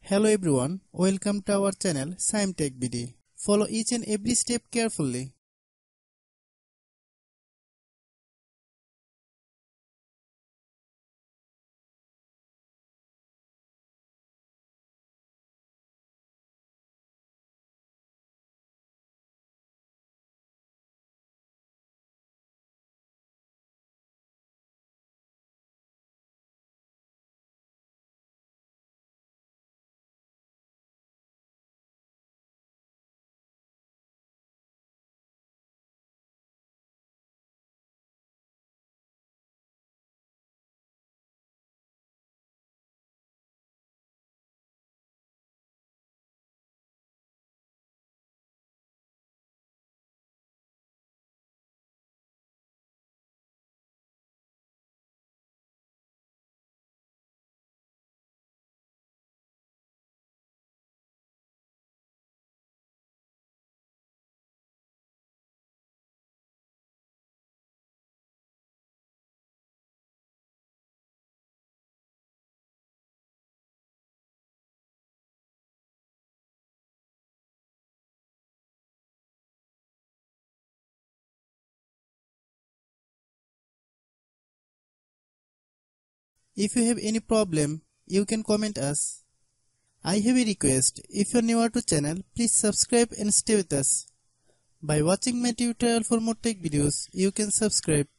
Hello everyone, welcome to our channel SciMTech BD. Follow each and every step carefully. If you have any problem, you can comment us. I have a request. If you are newer to channel, please subscribe and stay with us. By watching my tutorial for more tech videos, you can subscribe.